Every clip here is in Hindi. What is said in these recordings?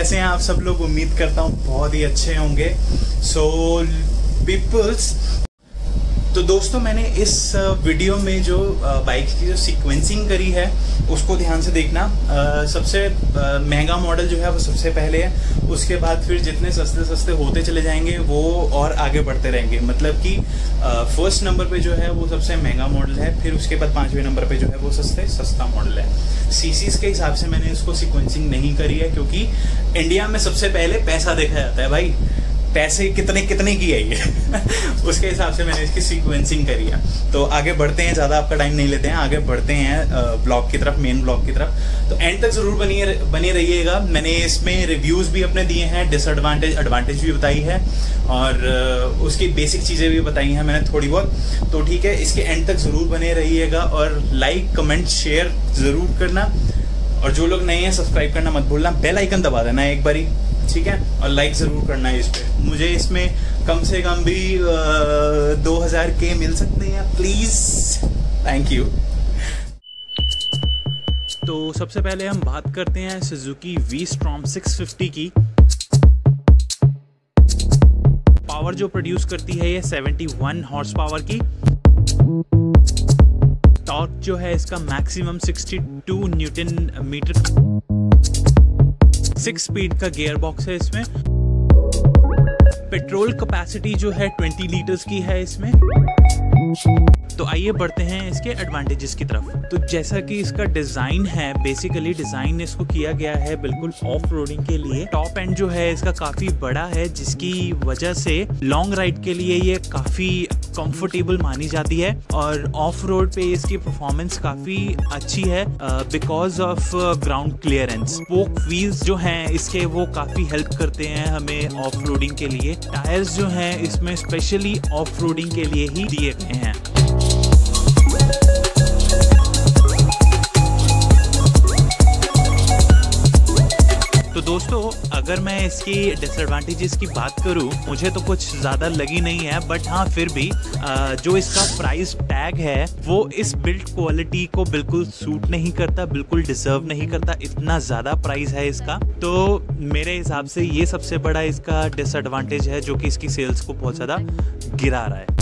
कैसे हैं आप सब लोग? उम्मीद करता हूँ बहुत ही अच्छे होंगे। सो पीपल्स, तो दोस्तों मैंने इस वीडियो में जो बाइक की जो सीक्वेंसिंग करी है उसको ध्यान से देखना। सबसे महंगा मॉडल जो है वो सबसे पहले है, उसके बाद फिर जितने सस्ते सस्ते होते चले जाएंगे वो और आगे बढ़ते रहेंगे। मतलब कि फर्स्ट नंबर पे जो है वो सबसे महंगा मॉडल है, फिर उसके बाद 5वें नंबर पे जो है वो सस्ता मॉडल है। सीसीज के हिसाब से मैंने इसको सीक्वेंसिंग नहीं करी है, क्योंकि इंडिया में सबसे पहले पैसा देखा जाता है भाई, पैसे कितने की है ये उसके हिसाब से मैंने इसकी सीक्वेंसिंग करी है। तो आगे बढ़ते हैं, ज़्यादा आपका टाइम नहीं लेते हैं, आगे बढ़ते हैं ब्लॉग की तरफ, मेन ब्लॉग की तरफ। तो एंड तक ज़रूर बनी रहिएगा। मैंने इसमें रिव्यूज़ भी अपने दिए हैं, डिसएडवांटेज एडवांटेज भी बताई है, और उसकी बेसिक चीज़ें भी बताई हैं मैंने थोड़ी बहुत। तो ठीक है, इसके एंड तक ज़रूर बने रहिएगा और लाइक कमेंट शेयर ज़रूर करना, और जो लोग नए हैं सब्सक्राइब करना मत भूलना, बेल आइकन दबा देना एक बारी, ठीक है, और लाइक जरूर करना है इस पे। मुझे इसमें कम से कम भी 2000 के मिल सकते हैं प्लीज, थैंक यू। तो सबसे पहले हम बात करते हैं सुजुकी वी-स्टॉर्म 650 की। पावर जो प्रोड्यूस करती है ये 71 हॉर्स पावर की। टॉर्क जो है इसका मैक्सिमम 62 न्यूटन मीटर। 6 स्पीड का गियर बॉक्स है इसमें। पेट्रोल कैपेसिटी जो है 20 लीटर्स की है इसमें। तो आइए बढ़ते हैं इसके एडवांटेजेस की तरफ। तो जैसा कि इसका डिज़ाइन है, बेसिकली डिज़ाइन इसको किया गया है बिल्कुल ऑफ रोडिंग के लिए। टॉप एंड जो है इसका काफ़ी बड़ा है, जिसकी वजह से लॉन्ग राइड के लिए ये काफ़ी कंफर्टेबल मानी जाती है, और ऑफ रोड पे इसकी परफॉर्मेंस काफ़ी अच्छी है because of ground clearance. Spoke wheels जो हैं इसके वो काफ़ी हेल्प करते हैं हमें ऑफ रोडिंग के लिए। टायर्स जो हैं इसमें स्पेशली ऑफ रोडिंग के लिए ही दिए गए हैं। तो दोस्तों, अगर मैं इसकी डिसएडवांटेजेस की बात करूं, मुझे तो कुछ ज़्यादा लगी नहीं है, बट हाँ फिर भी जो इसका प्राइस टैग है वो इस बिल्ड क्वालिटी को बिल्कुल सूट नहीं करता, बिल्कुल डिजर्व नहीं करता। इतना ज़्यादा प्राइस है इसका, तो मेरे हिसाब से ये सबसे बड़ा इसका डिसएडवांटेज है, जो कि इसकी सेल्स को बहुत ज़्यादा गिरा रहा है।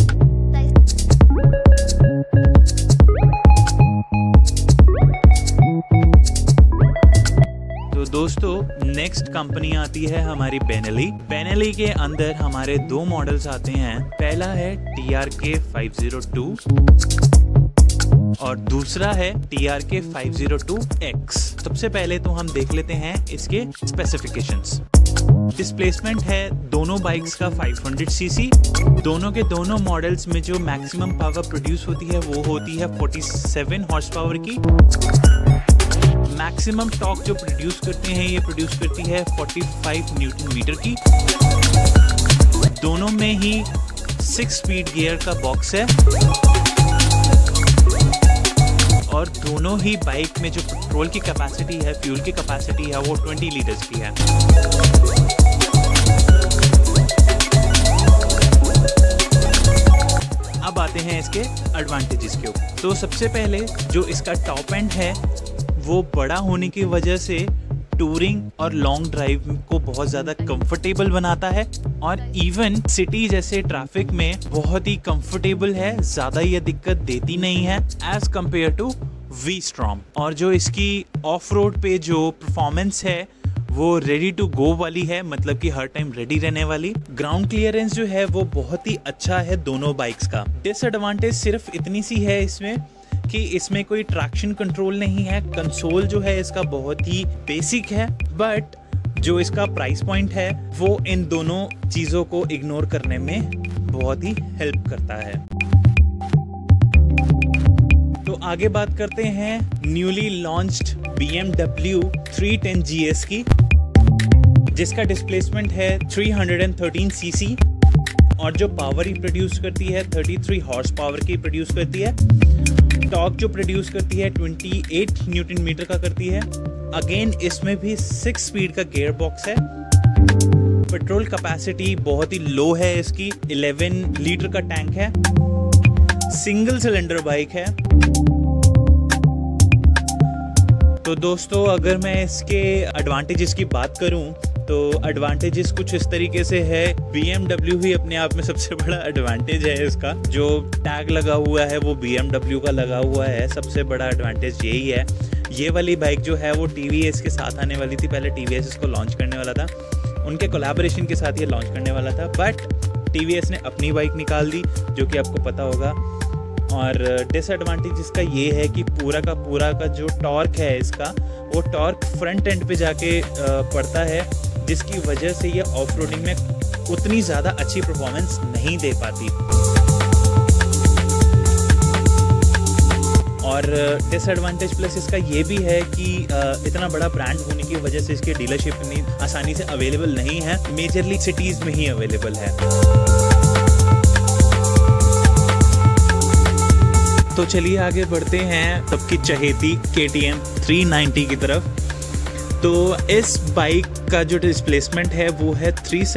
दोस्तों नेक्स्ट कंपनी आती है हमारी बेनेली। बेनेली के अंदर हमारे 2 मॉडल्स आते हैं। पहला है TRK 502 और दूसरा है TRK 502X। सबसे पहले तो हम देख लेते हैं इसके स्पेसिफिकेशंस। डिस्प्लेसमेंट है दोनों बाइक्स का 500 सीसी। दोनों के दोनों मॉडल्स में जो मैक्सिमम पावर प्रोड्यूस होती है वो होती है 47 हॉर्स पावर की। मैक्सिमम टॉर्क जो प्रोड्यूस करते हैं ये प्रोड्यूस करती है 45 न्यूटन मीटर की। दोनों में ही 6 स्पीड गियर का बॉक्स है, और दोनों ही बाइक में जो पेट्रोल की कैपेसिटी है, फ्यूल की कैपेसिटी है, वो 20 लीटर्स की है। अब आते हैं इसके एडवांटेजेस के ऊपर। तो सबसे पहले जो इसका टॉप एंड है वो बड़ा होने की वजह से टूरिंग और लॉन्ग ड्राइव को बहुत ज़्यादा कंफर्टेबल बनाता है, और इवन सिटी जैसे ट्रैफिक में बहुत ही कंफर्टेबल है, ज़्यादा ये दिक्कत देती नहीं है एज कंपेयर टू वी-स्टॉर्म। और जो इसकी ऑफ रोड पे जो परफॉर्मेंस है वो रेडी टू गो वाली है, मतलब कि हर टाइम रेडी रहने वाली। ग्राउंड क्लियरेंस जो है वो बहुत ही अच्छा है दोनों बाइक्स का। डिसएडवांटेज सिर्फ इतनी सी है इसमें कि इसमें कोई ट्रैक्शन कंट्रोल नहीं है। कंसोल जो है इसका बहुत ही बेसिक है, बट जो इसका प्राइस पॉइंट है वो इन दोनों चीज़ों को इग्नोर करने में बहुत ही हेल्प करता है। तो आगे बात करते हैं न्यूली लॉन्च्ड BMW 310 GS की, जिसका डिस्प्लेसमेंट है 313 सीसी, और जो पावर ही प्रोड्यूस करती है 33 हॉर्स पावर की प्रोड्यूस करती है। टॉर्क जो प्रोड्यूस करती है 28 न्यूटन मीटर का करती है। अगेन इसमें भी 6 स्पीड का गियर बॉक्स है। पेट्रोल कैपेसिटी बहुत ही लो है इसकी, 11 लीटर का टैंक है। सिंगल सिलेंडर बाइक है। तो दोस्तों अगर मैं इसके एडवांटेजेस की बात करूं तो एडवांटेजेस कुछ इस तरीके से है। BMW ही अपने आप में सबसे बड़ा एडवांटेज है इसका, जो टैग लगा हुआ है वो BMW का लगा हुआ है, सबसे बड़ा एडवांटेज यही है। ये वाली बाइक जो है वो TVS के साथ आने वाली थी, पहले TVS इसको लॉन्च करने वाला था, उनके कोलैबोरेशन के साथ ये लॉन्च करने वाला था, बट TVS ने अपनी बाइक निकाल दी, जो कि आपको पता होगा। और डिसएडवांटेज इसका ये है कि पूरा का जो टॉर्क है इसका, वो टॉर्क फ्रंट एंड पे जाके पड़ता है, जिसकी वजह से ये ऑफ रोडिंग में उतनी ज़्यादा अच्छी परफॉर्मेंस नहीं दे पाती। और डिसएडवांटेज प्लस इसका ये भी है कि इतना बड़ा ब्रांड होने की वजह से इसकी डीलरशिप इतनी आसानी से अवेलेबल नहीं है, मेजरली सिटीज़ में ही अवेलेबल है। तो चलिए आगे बढ़ते हैं सबकी चहेती KTM 390 की तरफ। तो इस बाइक का जो डिस्प्लेसमेंट है वो है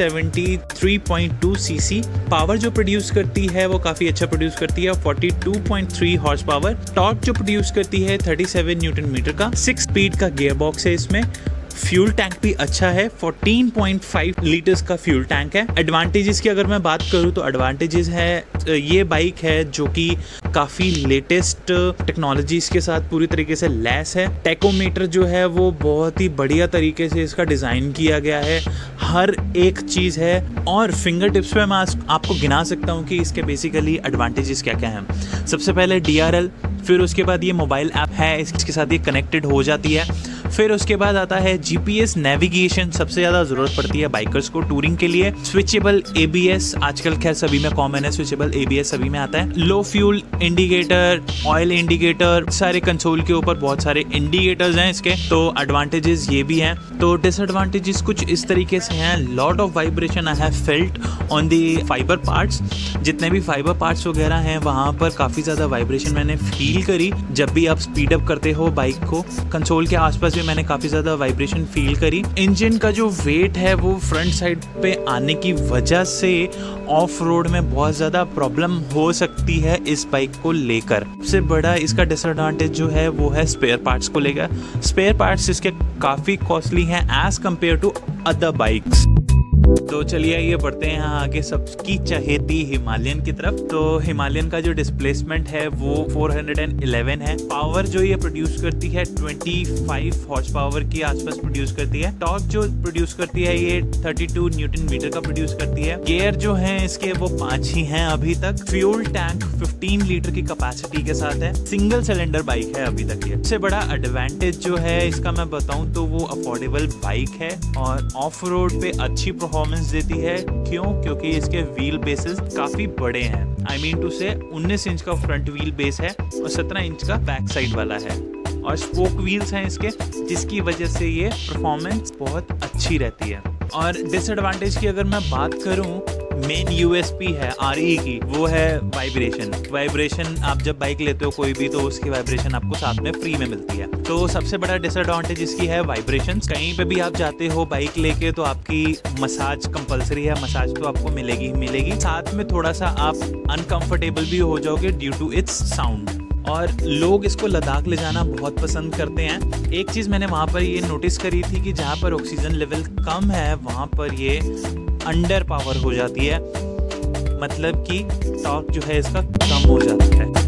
373.2 सीसी। पावर जो प्रोड्यूस करती है वो काफ़ी अच्छा प्रोड्यूस करती है, 42.3 हॉर्स पावर। टॉर्क जो प्रोड्यूस करती है 37 न्यूटन मीटर का। 6 स्पीड का गियर बॉक्स है इसमें। फ्यूल टैंक भी अच्छा है, 14.5 लीटर्स का फ्यूल टैंक है। एडवांटेजेस की अगर मैं बात करूँ तो एडवांटेजेस है, ये बाइक है जो कि काफ़ी लेटेस्ट टेक्नोलॉजीज़ के साथ पूरी तरीके से लैस है। टैकोमीटर जो है वो बहुत ही बढ़िया तरीके से इसका डिज़ाइन किया गया है, हर एक चीज़ है। और फिंगर टिप्स पे मैं आपको गिना सकता हूँ कि इसके बेसिकली एडवांटेजेस क्या क्या हैं। सबसे पहले DRL, फिर उसके बाद ये मोबाइल ऐप है, इसके साथ ये कनेक्टेड हो जाती है। फिर उसके बाद आता है GPS नेविगेशन, सबसे ज़्यादा ज़रूरत पड़ती है बाइकर्स को टूरिंग के लिए। स्विचेबल ABS, आजकल खैर सभी में कॉमन है, स्विचेबल ABS सभी में आता है। Low fuel indicator, oil indicator, सारे कंसोल के ऊपर बहुत सारे इंडिकेटर्स हैं इसके, तो एडवांटेजेस ये भी हैं। तो डिसएडवांटेजेस कुछ इस तरीके से हैं। Lot of vibration I have felt on the fibre parts, जितने भी फाइबर पार्ट्स वगैरह हैं वहाँ पर काफ़ी ज़्यादा वाइब्रेशन मैंने फील करी जब भी आप स्पीड अप करते हो बाइक को। कंसोल के आसपास भी मैंने काफ़ी ज़्यादा वाइब्रेशन फील करी। इंजन का जो वेट है वो फ्रंट साइड पे आने की वजह से ऑफ रोड में बहुत ज़्यादा प्रॉब्लम हो सकती है इस बाइक को लेकर। सबसे बड़ा इसका डिसएडवांटेज जो है वो है स्पेयर पार्ट्स को लेकर। स्पेयर पार्ट्स इसके काफ़ी कॉस्टली हैं as compare to other bikes. तो चलिए ये बढ़ते हैं आगे सबकी चहेती हिमालयन की तरफ। तो हिमालयन का जो डिस्प्लेसमेंट है वो 411 है। पावर जो ये प्रोड्यूस करती है 25 हॉर्स पावर के आसपास प्रोड्यूस करती है। टॉर्क जो प्रोड्यूस करती है ये 32 न्यूटन मीटर का प्रोड्यूस करती है। गियर जो है इसके वो 5 ही हैं अभी तक। फ्यूल टैंक 15 लीटर की कैपेसिटी के साथ है। सिंगल सिलेंडर बाइक है अभी तक ये। सबसे बड़ा एडवांटेज जो है इसका मैं बताऊं तो वो अफोर्डेबल बाइक है और ऑफ रोड पे अच्छी परफॉर्मेंस देती है। क्यों? क्योंकि इसके व्हील बेसेस काफी बड़े हैं। आई मीन टू से 19 इंच का फ्रंट व्हील बेस है और 17 इंच का बैक साइड वाला है और स्पोक व्हील्स हैं इसके, जिसकी वजह से ये परफॉर्मेंस बहुत अच्छी रहती है। और डिसएडवांटेज की अगर मैं बात करूं, मेन USP है RE की, वो है वाइब्रेशन। आप जब बाइक लेते हो कोई भी तो उसकी वाइब्रेशन आपको साथ में फ्री में मिलती है। तो सबसे बड़ा डिसएडवांटेज इसकी है वाइब्रेशन। कहीं पे भी आप जाते हो बाइक लेके तो आपकी मसाज कंपलसरी है, मसाज तो आपको मिलेगी ही मिलेगी। साथ में थोड़ा सा आप अनकंफर्टेबल भी हो जाओगे ड्यू टू इट्स साउंड। और लोग इसको लद्दाख ले जाना बहुत पसंद करते हैं। एक चीज़ मैंने वहाँ पर ये नोटिस करी थी कि जहाँ पर ऑक्सीजन लेवल कम है वहाँ पर ये अंडर पावर हो जाती है, मतलब कि टॉर्क जो है इसका कम हो जाता है।